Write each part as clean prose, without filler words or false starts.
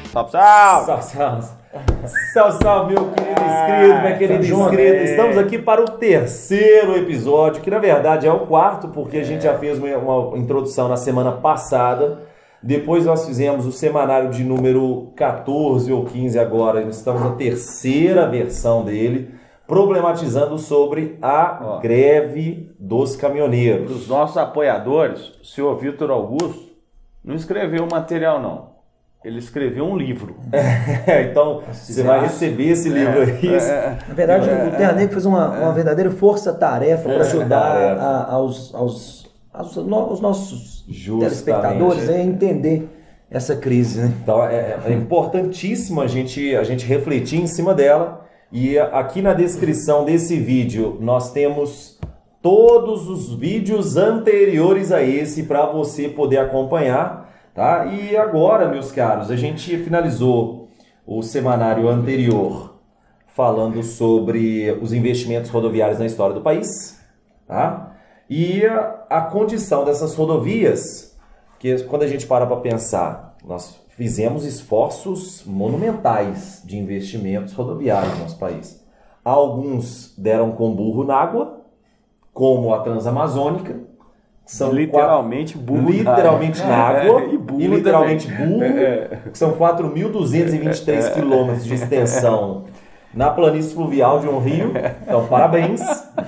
Salve, salve! Salve, salve! Salve, salve, meu querido inscrito, minha querida inscrita. Estamos aqui para o terceiro episódio, que na verdade é o quarto, porque a gente já fez uma introdução na semana passada. Depois nós fizemos o semanário de número 14 ou 15 agora. Estamos na terceira versão dele, problematizando sobre a greve dos caminhoneiros. Para os nossos apoiadores, o senhor Vitor Augusto não escreveu material, não. Ele escreveu um livro. Então, você vai receber esse livro aí. Na verdade, o Terra Negra fez uma verdadeira força-tarefa para ajudar aos nossos telespectadores a entender essa crise, né? Então, é importantíssimo a gente refletir em cima dela. E aqui na descrição desse vídeo, nós temos todos os vídeos anteriores a esse para você poder acompanhar. Tá? E agora, meus caros, a gente finalizou o semanário anterior falando sobre os investimentos rodoviários na história do país, tá? E a condição dessas rodovias, que quando a gente para pensar, nós fizemos esforços monumentais de investimentos rodoviários no nosso país. Alguns deram com burro na água, como a Transamazônica, são literalmente burro na água e literalmente burro, que são 4.223 quilômetros de extensão na planície fluvial de um rio. Então, parabéns,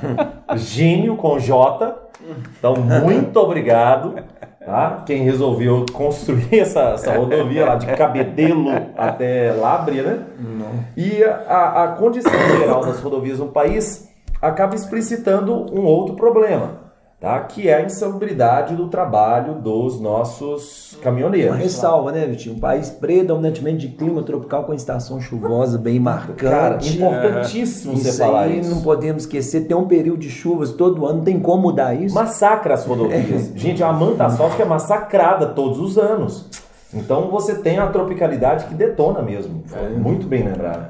gênio com J. Então, muito obrigado, tá? Quem resolveu construir essa rodovia lá de Cabedelo até Lábrea, né? E a condição geral das rodovias no país acaba explicitando um outro problema, tá? Que é a insalubridade do trabalho dos nossos caminhoneiros. Uma ressalva, né, Vitinho? Um país predominantemente de clima tropical com estação chuvosa bem marcante. Cara, importantíssimo você falar isso. Não podemos esquecer, tem um período de chuvas todo ano, não tem como mudar isso. Massacra as rodovias. Gente, a manta asfáltica é massacrada todos os anos. Então você tem a tropicalidade que detona mesmo. Muito bem lembrado.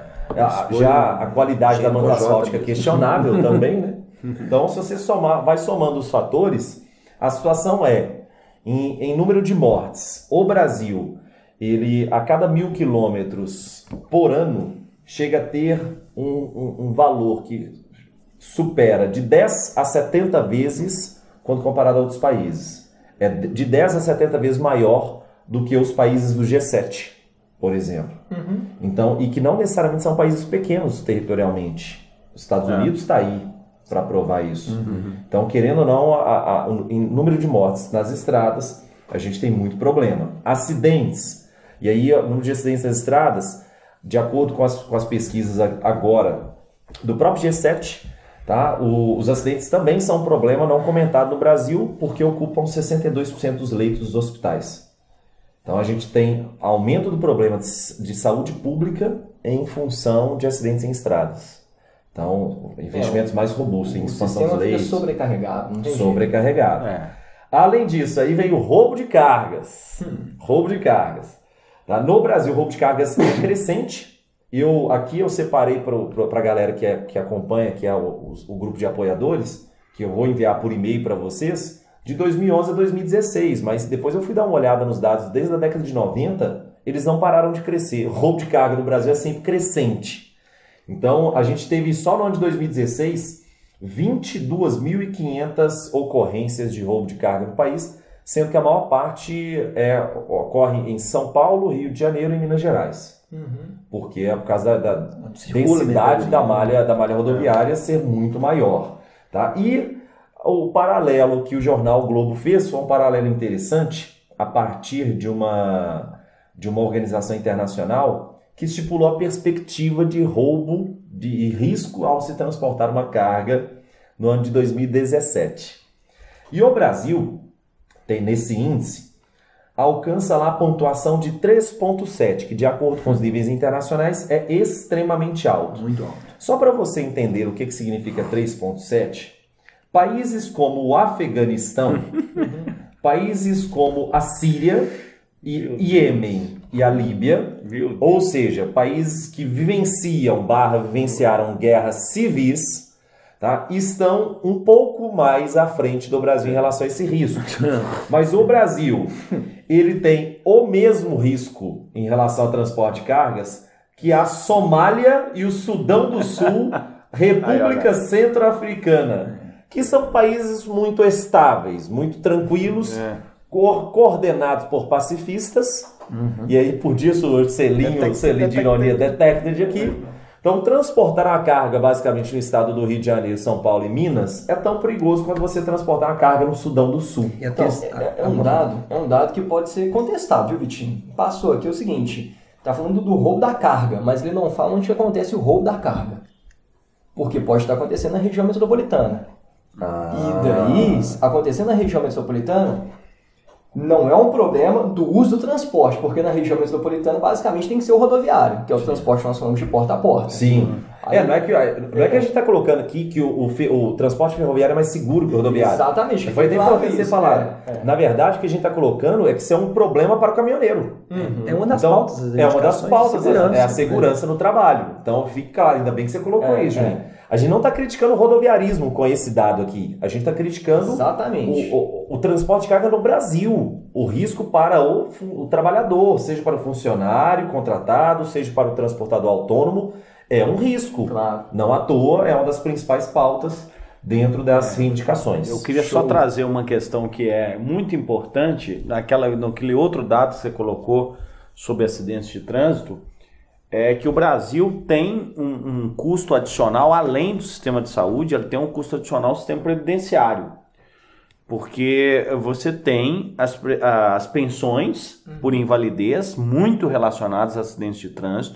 Já a qualidade da manta asfáltica é questionável também, né? Então, se você vai somando os fatores, a situação é, em número de mortes, o Brasil, ele a cada 1.000 quilômetros por ano, chega a ter um valor que supera de 10 a 70 vezes quando comparado a outros países. É de 10 a 70 vezes maior do que os países do G7, por exemplo. Então, e que não necessariamente são países pequenos territorialmente. Os Estados Unidos está aí para provar isso. Então, querendo ou não, em número de mortes nas estradas, a gente tem muito problema. Acidentes. E aí, o número de acidentes nas estradas, de acordo com as pesquisas agora do próprio G7, tá? Os acidentes também são um problema não comentado no Brasil, porque ocupam 62% dos leitos dos hospitais. Então, a gente tem aumento do problema de saúde pública em função de acidentes em estradas. Então, investimentos mais robustos em expansão dos leitos. Sobrecarregado. Não tem sobrecarregado. Além disso, aí vem o roubo de cargas. Roubo de cargas. Tá? No Brasil, o roubo de cargas é crescente. Aqui eu separei para a galera que acompanha, que é o grupo de apoiadores, que eu vou enviar por e-mail para vocês, de 2011 a 2016. Mas depois eu fui dar uma olhada nos dados desde a década de 90, eles não pararam de crescer. O roubo de carga no Brasil é sempre crescente. Então, a gente teve só no ano de 2016 22.500 ocorrências de roubo de carga no país, sendo que a maior parte ocorre em São Paulo, Rio de Janeiro e Minas Gerais. Porque é por causa da densidade da malha rodoviária ser muito maior. Tá? E o paralelo que o jornal o Globo fez foi um paralelo interessante a partir de uma organização internacional que estipulou a perspectiva de roubo e risco ao se transportar uma carga no ano de 2017. E o Brasil, nesse índice, alcança lá a pontuação de 3,7, que de acordo com os níveis internacionais é extremamente alto. Muito alto. Só para você entender o que significa 3,7, países como o Afeganistão, países como a Síria e Iêmen e a Líbia, ou seja, países que vivenciaram guerras civis, tá, estão um pouco mais à frente do Brasil em relação a esse risco. Mas o Brasil, ele tem o mesmo risco em relação ao transporte de cargas que a Somália e o Sudão do Sul, República Centro-Africana, que são países muito estáveis, muito tranquilos, coordenados por pacifistas, e aí por isso o selinho de ironia detected aqui. Então, transportar uma carga, basicamente, no estado do Rio de Janeiro, São Paulo e Minas, é tão perigoso quanto você transportar uma carga no Sudão do Sul. Então, é um dado que pode ser contestado, viu, Vitinho? Passou aqui o seguinte, tá falando do roubo da carga, mas ele não fala onde acontece o roubo da carga. Porque pode estar acontecendo na região metropolitana. E daí, acontecendo na região metropolitana, não é um problema do uso do transporte, porque na região metropolitana basicamente tem que ser o rodoviário, que é o transporte que nós falamos de porta a porta. Sim. Não é que a gente está colocando aqui que o transporte ferroviário é mais seguro que o rodoviário. Exatamente. Foi até importante você falar. Na verdade, o que a gente está colocando é que isso é um problema para o caminhoneiro. É uma das pautas. É uma das pautas, é a segurança no trabalho. Então, fique claro, ainda bem que você colocou isso, Juninho. A gente não está criticando o rodoviarismo com esse dado aqui. A gente está criticando o transporte de carga no Brasil. O risco para o trabalhador, seja para o funcionário contratado, seja para o transportador autônomo, é um risco. Claro. Não à toa, é uma das principais pautas dentro das reivindicações. Eu queria só trazer uma questão que é muito importante, naquele outro dado que você colocou sobre acidentes de trânsito, é que o Brasil tem um custo adicional, além do sistema de saúde, ele tem um custo adicional ao sistema previdenciário. Porque você tem as pensões por invalidez muito relacionadas a acidentes de trânsito,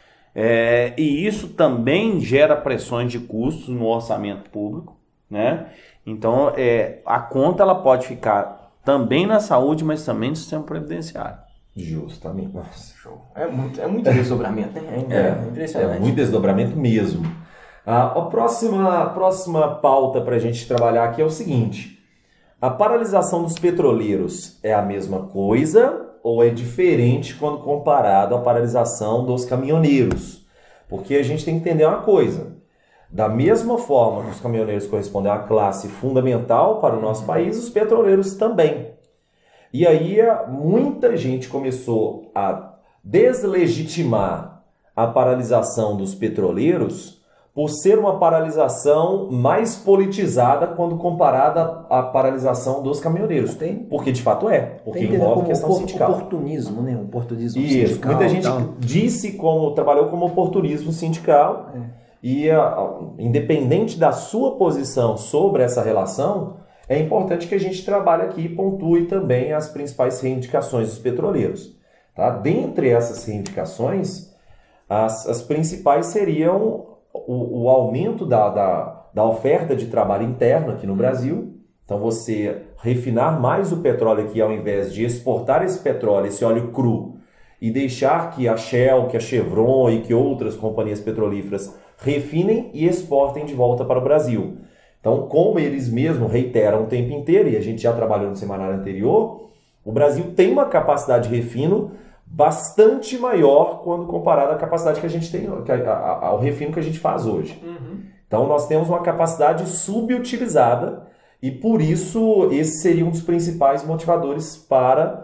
e isso também gera pressões de custos no orçamento público, né? Então, a conta ela pode ficar também na saúde, mas também no sistema previdenciário. Justamente. Nossa. É muito desdobramento, né? É impressionante. É muito desdobramento mesmo. A próxima pauta para a gente trabalhar aqui é o seguinte: a paralisação dos petroleiros é a mesma coisa ou é diferente quando comparado à paralisação dos caminhoneiros? Porque a gente tem que entender uma coisa. Da mesma forma que os caminhoneiros correspondem a uma classe fundamental para o nosso país, os petroleiros também. E aí muita gente começou a deslegitimar a paralisação dos petroleiros por ser uma paralisação mais politizada quando comparada à paralisação dos caminhoneiros. Porque de fato porque envolve questão sindical. Oportunismo, né? Oportunismo Isso. sindical. Muita gente trabalhou como oportunismo sindical e independente da sua posição sobre essa relação, é importante que a gente trabalhe aqui e pontue também as principais reivindicações dos petroleiros. Tá? Dentre essas reivindicações, as principais seriam o aumento da oferta de trabalho interno aqui no Brasil. Então, você refinar mais o petróleo aqui, ao invés de exportar esse petróleo, esse óleo cru, e deixar que a Shell, que a Chevron e que outras companhias petrolíferas refinem e exportem de volta para o Brasil. Então, como eles mesmos reiteram o tempo inteiro, e a gente já trabalhou no semanário anterior, o Brasil tem uma capacidade de refino bastante maior quando comparado à capacidade que a gente tem, ao refino que a gente faz hoje. Então, nós temos uma capacidade subutilizada e, por isso, esse seria um dos principais motivadores para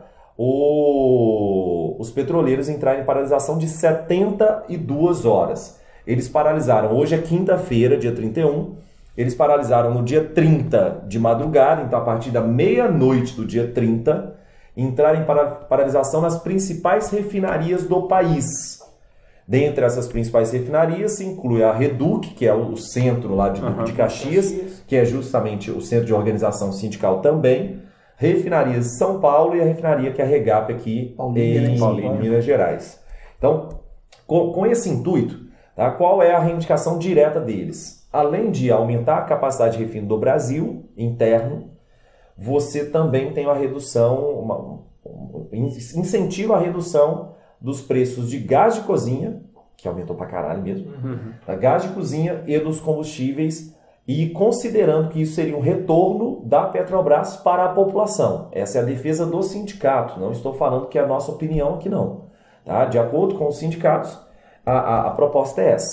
os petroleiros entrarem em paralisação de 72 horas. Eles paralisaram, hoje é quinta-feira, dia 31, eles paralisaram no dia 30 de madrugada, então a partir da meia-noite do dia 30, entraram em paralisação nas principais refinarias do país. Dentre essas principais refinarias se inclui a Reduc, que é o centro lá de Caxias, que é justamente o centro de organização sindical também, refinarias de São Paulo e a refinaria que é a Regap aqui em Minas Gerais. Então, com esse intuito, tá, qual é a reivindicação direta deles? Além de aumentar a capacidade de refino do Brasil, interno, você também tem uma redução, incentiva a redução dos preços de gás de cozinha, que aumentou pra caralho mesmo, da gás de cozinha e dos combustíveis, e considerando que isso seria um retorno da Petrobras para a população. Essa é a defesa do sindicato, não estou falando que é a nossa opinião aqui não. Tá? De acordo com os sindicatos, a proposta é essa.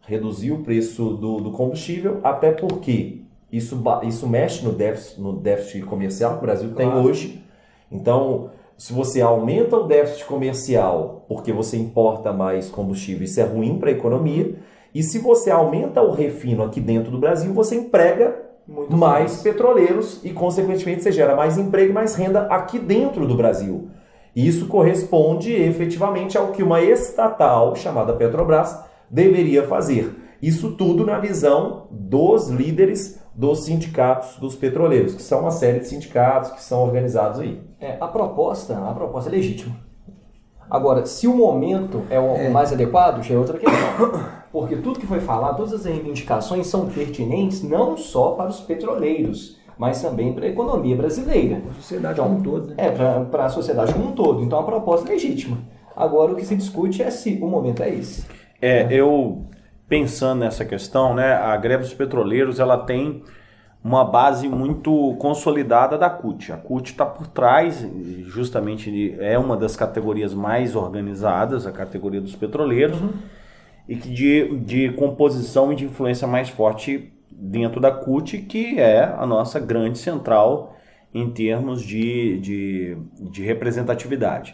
reduzir o preço do combustível, até porque isso mexe no déficit comercial que o Brasil tem hoje. Então, se você aumenta o déficit comercial porque você importa mais combustível, isso é ruim para a economia. E se você aumenta o refino aqui dentro do Brasil, você emprega muito mais petroleiros e, consequentemente, você gera mais emprego e mais renda aqui dentro do Brasil. Isso corresponde efetivamente ao que uma estatal chamada Petrobras deveria fazer. Isso tudo na visão dos líderes dos sindicatos dos petroleiros, que são uma série de sindicatos que são organizados aí. A proposta é legítima. Agora, se o momento é o mais adequado, já é outra questão. Porque tudo que foi falado, todas as reivindicações são pertinentes não só para os petroleiros, mas também para a economia brasileira. Para a sociedade como um todo. Né? Para a sociedade como um todo. Então, a proposta é legítima. Agora, o que se discute é se o momento é esse. Eu, pensando nessa questão, né, a greve dos petroleiros, ela tem uma base muito consolidada da CUT. A CUT está por trás, justamente é uma das categorias mais organizadas, a categoria dos petroleiros, e que de composição e de influência mais forte dentro da CUT, que é a nossa grande central em termos de representatividade.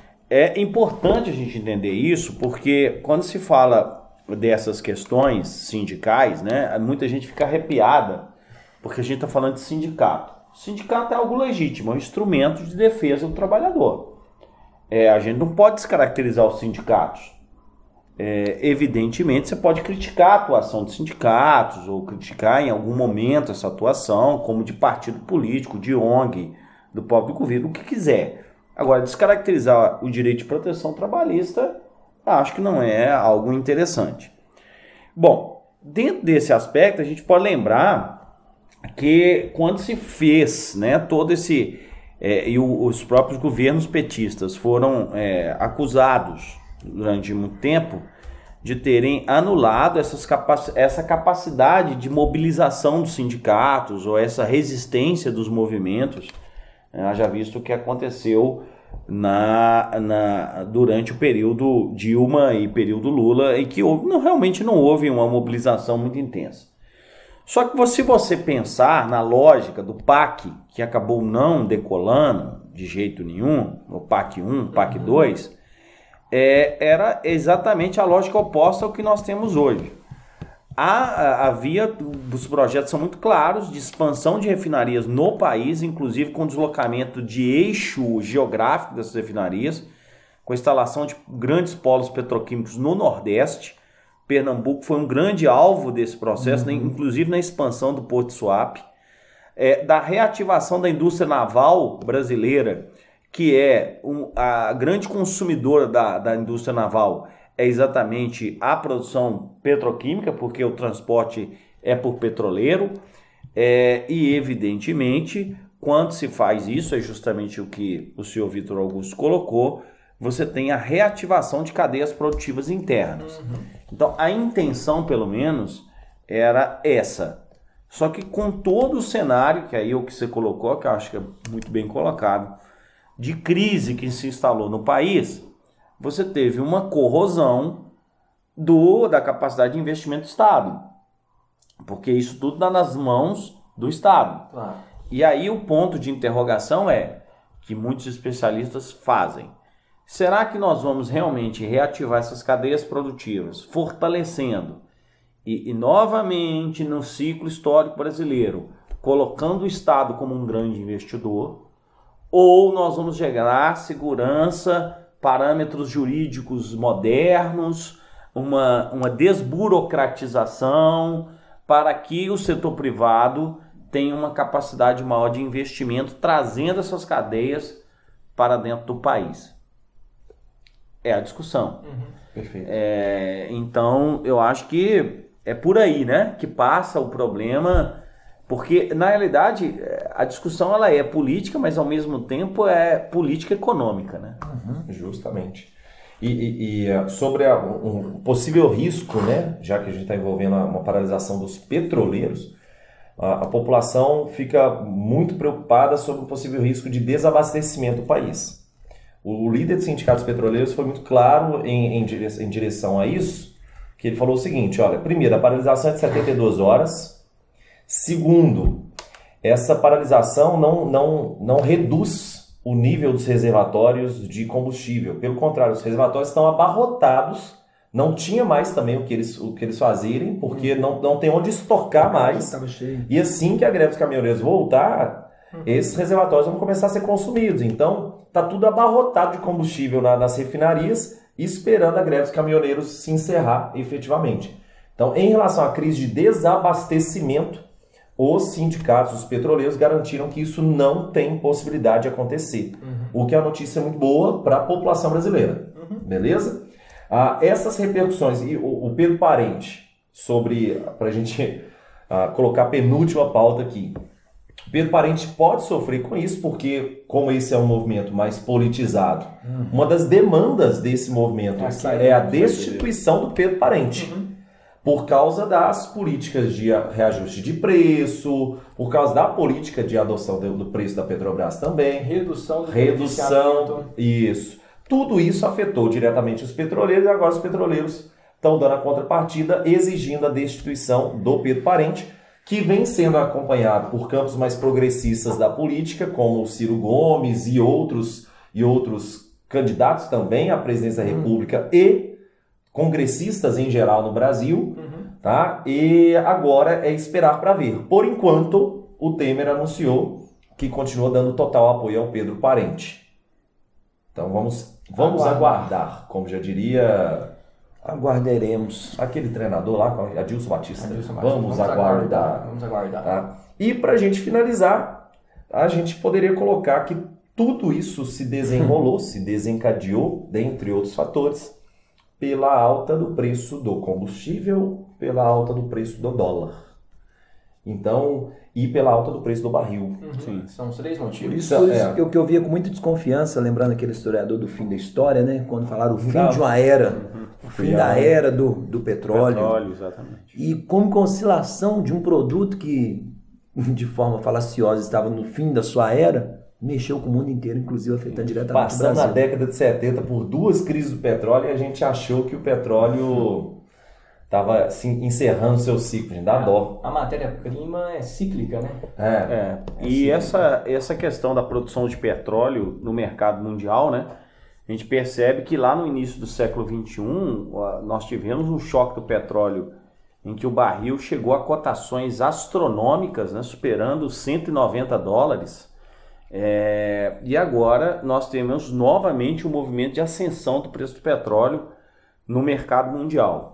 É importante a gente entender isso, porque quando se fala dessas questões sindicais, né, muita gente fica arrepiada, porque a gente está falando de sindicato. Sindicato é algo legítimo, é um instrumento de defesa do trabalhador. A gente não pode descaracterizar os sindicatos. Evidentemente, você pode criticar a atuação de sindicatos, ou criticar em algum momento essa atuação, como de partido político, de ONG, do próprio governo, o que quiser. Agora, descaracterizar o direito de proteção trabalhista, acho que não é algo interessante. Bom, dentro desse aspecto, a gente pode lembrar que quando se fez, né, todo esse... e os próprios governos petistas foram acusados durante muito tempo de terem anulado essa capacidade de mobilização dos sindicatos ou essa resistência dos movimentos, já visto o que aconteceu durante o período Dilma e período Lula, em que realmente não houve uma mobilização muito intensa. Só que se você pensar na lógica do PAC, que acabou não decolando de jeito nenhum, o PAC 1, PAC 2, era exatamente a lógica oposta ao que nós temos hoje. Os projetos são muito claros de expansão de refinarias no país, inclusive com deslocamento de eixo geográfico dessas refinarias, com a instalação de grandes polos petroquímicos no Nordeste. Pernambuco foi um grande alvo desse processo, inclusive na expansão do Porto de Suape, da reativação da indústria naval brasileira, que é a grande consumidora da indústria naval, é exatamente a produção petroquímica, porque o transporte é por petroleiro, e evidentemente, quando se faz isso, é justamente o que o senhor Vitor Augusto colocou, você tem a reativação de cadeias produtivas internas. Então, a intenção, pelo menos, era essa. Só que com todo o cenário, que aí é o que você colocou, que eu acho que é muito bem colocado, de crise que se instalou no país, você teve uma corrosão da capacidade de investimento do Estado. Porque isso tudo dá nas mãos do Estado. Claro. E aí o ponto de interrogação que muitos especialistas fazem. Será que nós vamos realmente reativar essas cadeias produtivas, fortalecendo e novamente no ciclo histórico brasileiro, colocando o Estado como um grande investidor, ou nós vamos gerar segurança, parâmetros jurídicos modernos, uma desburocratização para que o setor privado tenha uma capacidade maior de investimento, trazendo essas cadeias para dentro do país? É a discussão. Perfeito. Então, eu acho que é por aí, né, que passa o problema, porque, na realidade, a discussão ela é política, mas, ao mesmo tempo, é política econômica, né? Justamente. E sobre um possível risco, né, já que a gente está envolvendo uma paralisação dos petroleiros, a população fica muito preocupada sobre o possível risco de desabastecimento do país. O líder dos sindicatos petroleiros foi muito claro em direção a isso, que ele falou o seguinte, olha, primeiro, a paralisação é de 72 horas. Segundo, essa paralisação não reduz o nível dos reservatórios de combustível. Pelo contrário, os reservatórios estão abarrotados. Não tinha mais também o que eles fazerem, porque não tem onde estocar mais. E assim que a greve dos caminhoneiros voltar, esses reservatórios vão começar a ser consumidos. Então, está tudo abarrotado de combustível nas refinarias, esperando a greve dos caminhoneiros se encerrar efetivamente. Então, em relação à crise de desabastecimento, os sindicatos, os petroleiros, garantiram que isso não tem possibilidade de acontecer. O que é uma notícia muito boa para a população brasileira. Beleza? Essas repercussões, e o Pedro Parente, para a gente colocar a penúltima pauta aqui, Pedro Parente pode sofrer com isso, porque como esse é um movimento mais politizado, uma das demandas desse movimento é a destituição do Pedro Parente, por causa das políticas de reajuste de preço, por causa da política de adoção do preço da Petrobras também. Redução. Isso. Tudo isso afetou diretamente os petroleiros e agora os petroleiros estão dando a contrapartida, exigindo a destituição do Pedro Parente, que vem sendo acompanhado por campos mais progressistas da política, como o Ciro Gomes e outros candidatos também à presidência da República e congressistas em geral no Brasil, tá? E agora é esperar para ver. Por enquanto, o Temer anunciou que continua dando total apoio ao Pedro Parente. Então vamos aguardar, como já diria... Aguardaremos. Aquele treinador lá, Adilson Batista. Vamos aguardar. Vamos aguardar. Tá? E para a gente finalizar, a gente poderia colocar que tudo isso se desenrolou, se desencadeou, dentre outros fatores, pela alta do preço do combustível, pela alta do preço do dólar. Então, e pela alta do preço do barril. Sim. São os três motivos. Isso o que eu via com muita desconfiança, lembrando aquele historiador do fim da história, né? Quando falaram o fim de uma era, o fim da era do petróleo. Exatamente. E como que a oscilação de um produto que, de forma falaciosa, estava no fim da sua era, mexeu com o mundo inteiro, inclusive afetando diretamente o Brasil. Passando na década de 70 por duas crises do petróleo, a gente achou que o petróleo estava assim, encerrando seu ciclo, dá dó. A matéria-prima é cíclica, né? E essa questão da produção de petróleo no mercado mundial, né? A gente percebe que lá no início do século XXI, nós tivemos um choque do petróleo em que o barril chegou a cotações astronômicas, né? Superando os $190. E agora nós temos novamente um movimento de ascensão do preço do petróleo no mercado mundial.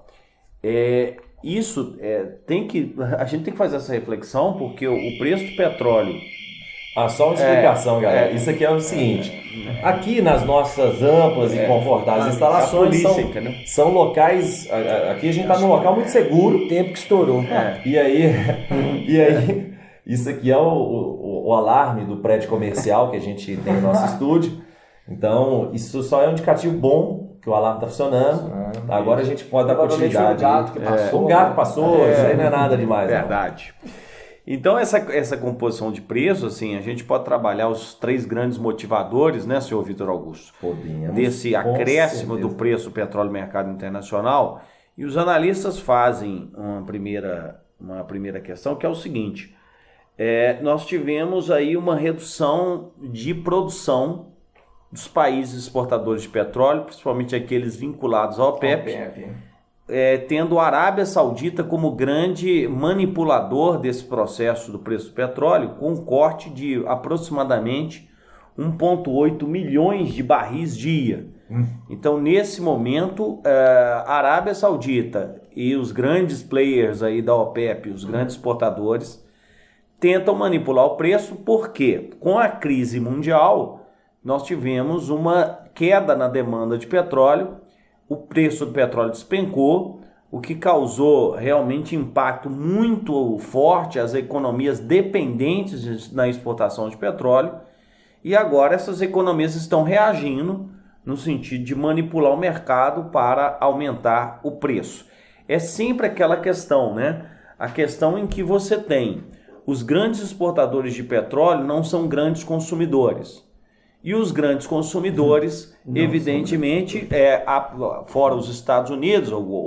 A gente tem que fazer essa reflexão, porque o preço do petróleo... Só uma explicação, galera. Isso aqui é o seguinte. Aqui nas nossas amplas e confortáveis instalações são locais... Aqui a gente está num local muito seguro. O tempo que estourou. E aí isso aqui é o alarme do prédio comercial que a gente tem no nosso estúdio. Então, isso só é um indicativo bom que o alarme está funcionando. Agora a gente pode dar continuidade. O gato passou, isso aí não é nada demais. Verdade. Então, essa composição de preço, assim, a gente pode trabalhar os três grandes motivadores, né, senhor Vitor Augusto? Podemos. Desse acréscimo do preço do petróleo no mercado internacional. E os analistas fazem uma primeira questão, que é o seguinte. Nós tivemos aí uma redução de produção dos países exportadores de petróleo, principalmente aqueles vinculados ao OPEP. Tendo a Arábia Saudita como grande manipulador desse processo do preço do petróleo, com um corte de aproximadamente 1,8 milhões de barris dia. Então, nesse momento, a Arábia Saudita e os grandes players aí da OPEP, os grandes exportadores, tentam manipular o preço, porque com a crise mundial, nós tivemos uma queda na demanda de petróleo, o preço do petróleo despencou, o que causou realmente impacto muito forte às economias dependentes na exportação de petróleo, e agora essas economias estão reagindo no sentido de manipular o mercado para aumentar o preço. É sempre aquela questão, né? A questão em que você tem os grandes exportadores de petróleo não são grandes consumidores. E os grandes consumidores, evidentemente, fora os Estados Unidos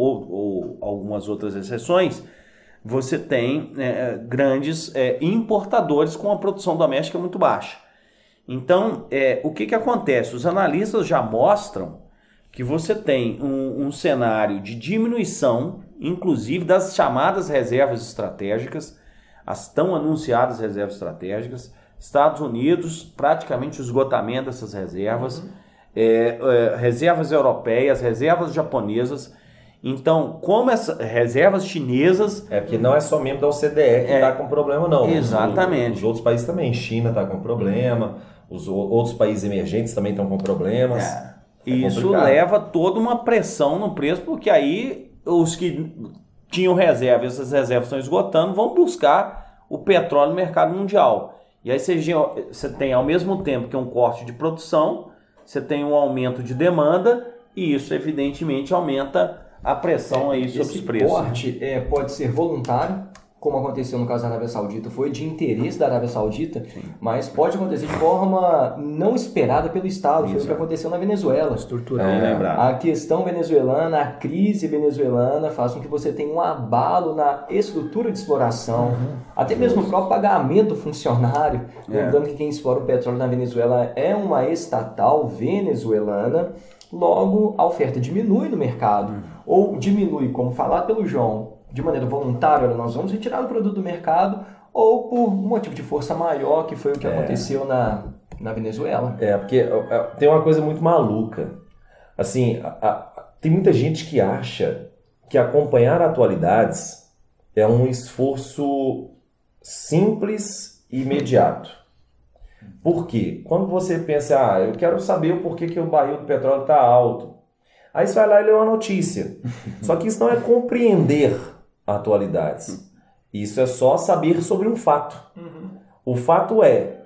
ou algumas outras exceções, você tem grandes importadores com a produção doméstica muito baixa. Então, o que acontece? Os analistas já mostram que você tem um cenário de diminuição, inclusive das chamadas reservas estratégicas, as tão anunciadas reservas estratégicas. Estados Unidos, praticamente o esgotamento dessas reservas, reservas europeias, reservas japonesas. Então, como essas reservas chinesas... porque não é só membro da OCDE que está com problema, não. Exatamente. Os outros países também. China está com problema, os outros países emergentes também estão com problemas. Isso complicado. leva toda uma pressão no preço, porque aí os que tinham reserva, essas reservas estão esgotando, vão buscar o petróleo no mercado mundial. E aí você tem, ao mesmo tempo que um corte de produção, você tem um aumento de demanda, e isso evidentemente aumenta a pressão aí sobre os preços. Esse corte pode ser voluntário, como aconteceu no caso da Arábia Saudita, foi de interesse da Arábia Saudita, mas pode acontecer de forma não esperada pelo Estado, foi o que aconteceu na Venezuela. Estrutural. A questão venezuelana, a crise venezuelana faz com que você tenha um abalo na estrutura de exploração, até mesmo o próprio pagamento funcionário. Lembrando que quem explora o petróleo na Venezuela é uma estatal venezuelana, logo a oferta diminui no mercado, ou diminui, como falado pelo João, de maneira voluntária, nós vamos retirar o produto do mercado, ou por um motivo de força maior, que foi o que aconteceu na Venezuela. Porque tem uma coisa muito maluca. Assim, tem muita gente que acha que acompanhar atualidades é um esforço simples e imediato. Por quê? Quando você pensa, eu quero saber o porquê que o barril do petróleo está alto. Aí você vai lá e lê uma notícia. Só que isso não é compreender atualidades. Isso é só saber sobre um fato. O fato é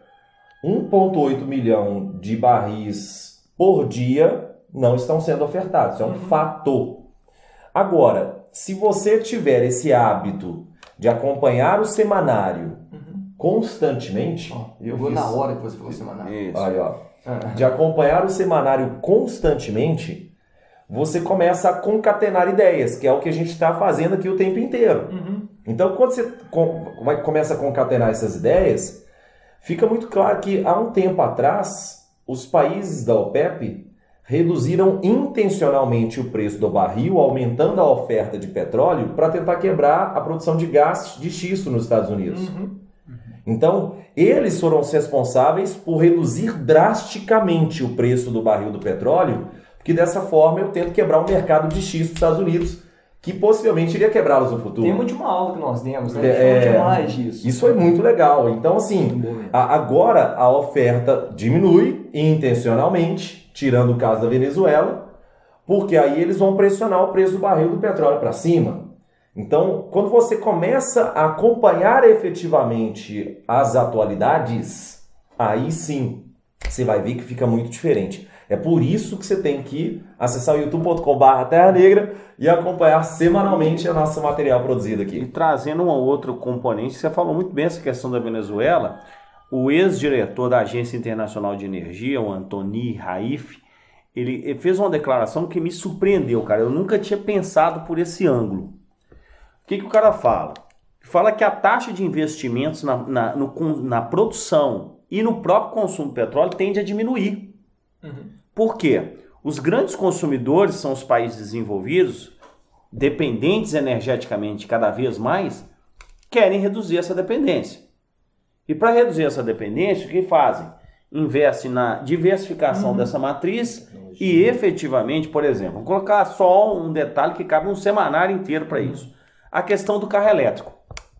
1,8 milhão de barris por dia não estão sendo ofertados. Isso é um fato. Agora, se você tiver esse hábito de acompanhar o semanário constantemente... Eu vou na hora que você falou semanário. Aí, de acompanhar o semanário constantemente... você começa a concatenar ideias, que é o que a gente está fazendo aqui o tempo inteiro. Então, quando você começa a concatenar essas ideias, fica muito claro que há um tempo atrás, os países da OPEP reduziram intencionalmente o preço do barril, aumentando a oferta de petróleo, para tentar quebrar a produção de gás de xisto nos Estados Unidos. Então, eles foram os responsáveis por reduzir drasticamente o preço do barril do petróleo, porque dessa forma eu tento quebrar o mercado de xisto dos Estados Unidos, que possivelmente iria quebrá-los no futuro. Tem uma última aula que nós demos, né? Demais disso. Isso foi muito legal. Então, assim, agora a oferta diminui intencionalmente, tirando o caso da Venezuela, porque aí eles vão pressionar o preço do barril do petróleo para cima. Então, quando você começa a acompanhar efetivamente as atualidades, aí sim você vai ver que fica muito diferente. É por isso que você tem que acessar o youtube.com/Terra Negra e acompanhar semanalmente o nosso material produzido aqui. E trazendo um outro componente, você falou muito bem essa questão da Venezuela, o ex-diretor da Agência Internacional de Energia, o Antoni Raif, ele fez uma declaração que me surpreendeu, cara. Eu nunca tinha pensado por esse ângulo. O que o cara fala? Fala que a taxa de investimentos na produção e no próprio consumo de petróleo tende a diminuir. Por quê? Os grandes consumidores são os países desenvolvidos, dependentes energeticamente cada vez mais, querem reduzir essa dependência. E para reduzir essa dependência, o que fazem? Investem na diversificação dessa matriz e efetivamente, por exemplo, vou colocar só um detalhe que cabe um semanário inteiro para isso. A questão do carro elétrico.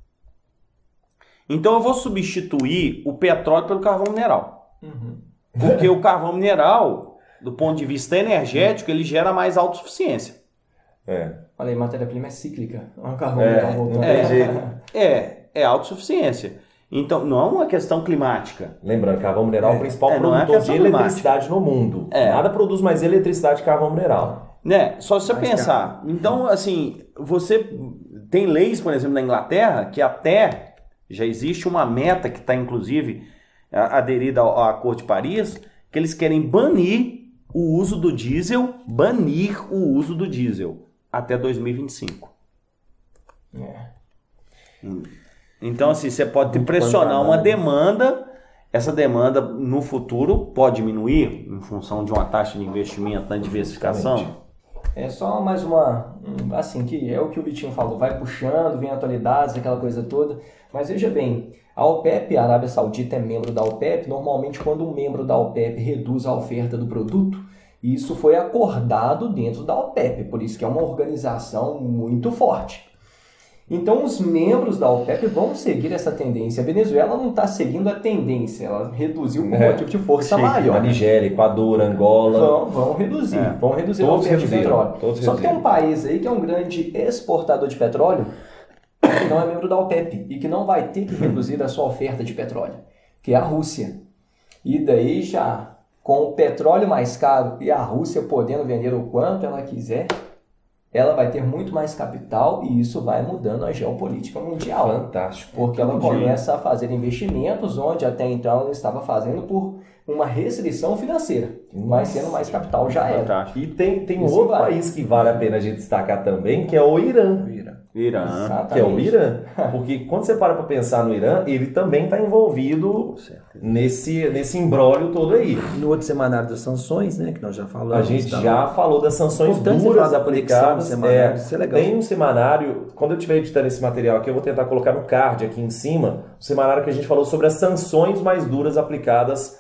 Então eu vou substituir o petróleo pelo carvão mineral. Porque o carvão mineral, do ponto de vista energético, ele gera mais autossuficiência. Olha aí, matéria-prima é cíclica. O carvão mineral voltou. É autossuficiência. Então, não é uma questão climática. Lembrando, carvão mineral é o principal produtor de eletricidade no mundo. Nada produz mais eletricidade que carvão mineral. Só se você pensar. Então, assim, você tem leis, por exemplo, na Inglaterra, que até já existe uma meta que está, inclusive, aderida ao Acordo de Paris, que eles querem banir o uso do diesel até 2025. Então, assim, você pode pressionar uma demanda, essa demanda no futuro pode diminuir em função de uma taxa de investimento na diversificação. É só mais uma, assim, que é o que o Vitinho falou, vai puxando, vem atualidades, aquela coisa toda. Mas veja bem, a OPEP, a Arábia Saudita é membro da OPEP, normalmente quando um membro da OPEP reduz a oferta do produto, isso foi acordado dentro da OPEP, por isso que é uma organização muito forte. Então os membros da OPEP vão seguir essa tendência. A Venezuela não está seguindo a tendência, ela reduziu por motivo de força maior. A Nigéria, Equador, Angola... Vão reduzir a oferta de petróleo. Só que tem um país aí que é um grande exportador de petróleo, que não é membro da OPEP e que não vai ter que reduzir a sua oferta de petróleo, que é a Rússia. E daí já, com o petróleo mais caro e a Rússia podendo vender o quanto ela quiser, ela vai ter muito mais capital e isso vai mudando a geopolítica mundial. Fantástico. Porque ela começa a fazer investimentos onde até então ela estava fazendo por uma restrição financeira. Mas sendo mais capital já era. Fantástico. E tem um outro país que vale a pena a gente destacar também, que é o Irã. Irã. Que é o Irã. Porque quando você para pensar no Irã, ele também está envolvido nesse imbróglio todo aí. No outro semanário das sanções, né, que nós já falamos. A gente já falou das sanções duras aplicadas. Isso é legal. Tem um semanário, quando eu estiver editando esse material aqui, eu vou tentar colocar no card aqui em cima, um semanário que a gente falou sobre as sanções mais duras aplicadas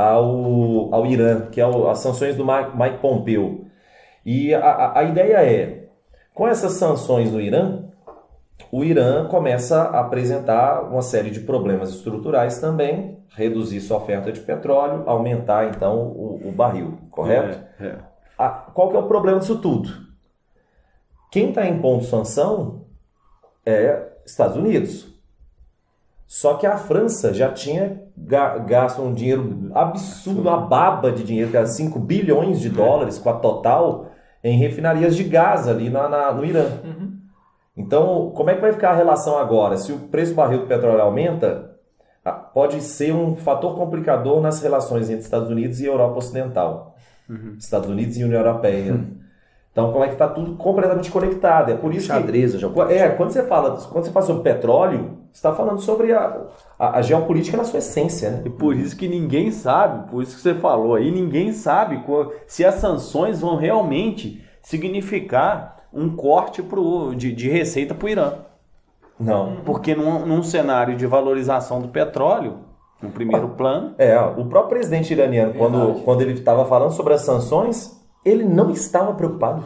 ao Irã, que é as sanções do Mike Pompeo. E a ideia é, com essas sanções no Irã, o Irã começa a apresentar uma série de problemas estruturais também, reduzir sua oferta de petróleo, aumentar então o barril, correto? Qual que é o problema disso tudo? Quem está impondo sanção é Estados Unidos. Só que a França já tinha gasto um dinheiro absurdo, uma baba de dinheiro, que era 5 bilhões de dólares com a Total, em refinarias de gás ali no Irã. Então, como é que vai ficar a relação agora? Se o preço do barril do petróleo aumenta, pode ser um fator complicador nas relações entre Estados Unidos e Europa Ocidental. Estados Unidos e União Europeia. Então, como é que está tudo completamente conectado? É por isso quando você fala sobre petróleo, você está falando sobre a geopolítica na sua essência, né? E por isso que ninguém sabe, por isso que você falou aí, ninguém sabe se as sanções vão realmente significar um corte de receita para o Irã. Não. Porque num cenário de valorização do petróleo, no primeiro plano... O próprio presidente iraniano, quando ele estava falando sobre as sanções, ele não estava preocupado.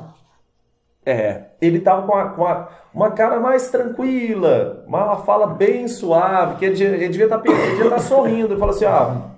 Ele estava com uma cara mais tranquila, uma fala bem suave, que ele devia estar sorrindo. Ele falou assim,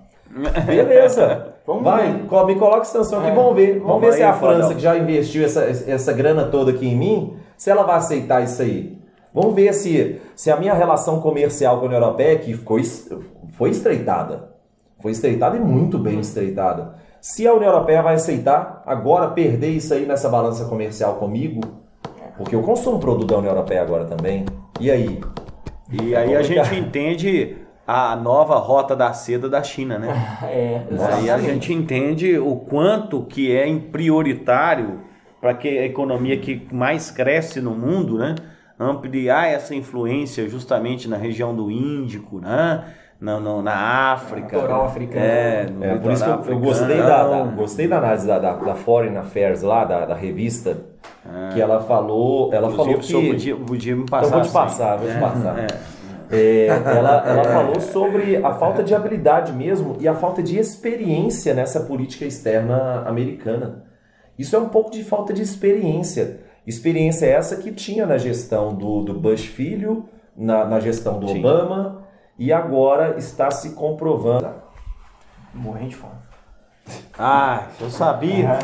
beleza, me coloca sanção aqui, vamos ver. Vamos ver se a França, que já investiu essa grana toda aqui em mim, se ela vai aceitar isso aí. Vamos ver se a minha relação comercial com a União Europeia, que foi estreitada. Foi estreitada e muito bem estreitada. Se a União Europeia vai aceitar agora perder isso aí nessa balança comercial comigo, porque eu consumo produto da União Europeia agora também, e aí? E aí a gente entende a nova rota da seda da China, né? Aí a gente entende o quanto que é prioritário para que a economia que mais cresce no mundo, né, ampliar essa influência justamente na região do Índico, né? Na África. Litoral africano. Por isso que eu gostei da análise da Foreign Affairs lá, da revista, que ela falou que... Podia me passar. Então vou te passar. Ela falou sobre a falta de habilidade mesmo e a falta de experiência nessa política externa americana. Isso é um pouco de falta de experiência. Experiência essa que tinha na gestão do Bush filho, na gestão do Obama, e agora está se comprovando. Morrendo de fome. Eu sabia.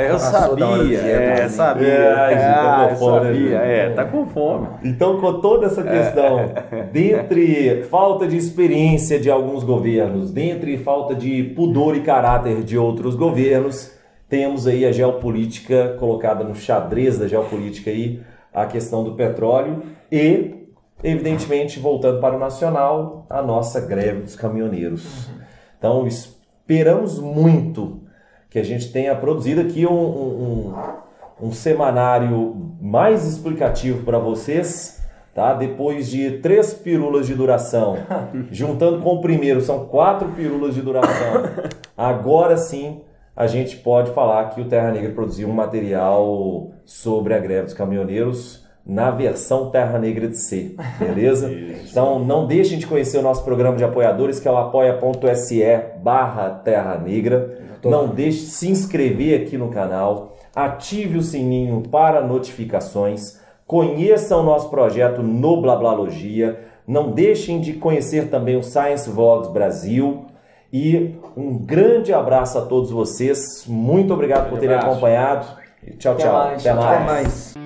Tá com fome. Então, com toda essa questão, dentre falta de experiência de alguns governos, dentre falta de pudor e caráter de outros governos, temos aí a geopolítica colocada no xadrez da geopolítica aí, a questão do petróleo e, evidentemente, voltando para o nacional, a nossa greve dos caminhoneiros. Então, esperamos muito que a gente tenha produzido aqui um semanário mais explicativo para vocês, tá? Depois de 3 pílulas de duração, juntando com o primeiro, são 4 pílulas de duração. Agora sim, a gente pode falar que o Terra Negra produziu um material sobre a greve dos caminhoneiros na versão Terra Negra de C, beleza? Então não deixem de conhecer o nosso programa de apoiadores, que é o apoia.se/Terra Negra. Não deixe de se inscrever aqui no canal, ative o sininho para notificações, conheçam o nosso projeto no Blablalogia, não deixem de conhecer também o Science Vlogs Brasil. E um grande abraço a todos vocês. Muito obrigado por terem acompanhado. Tchau, tchau. Até mais. Até mais.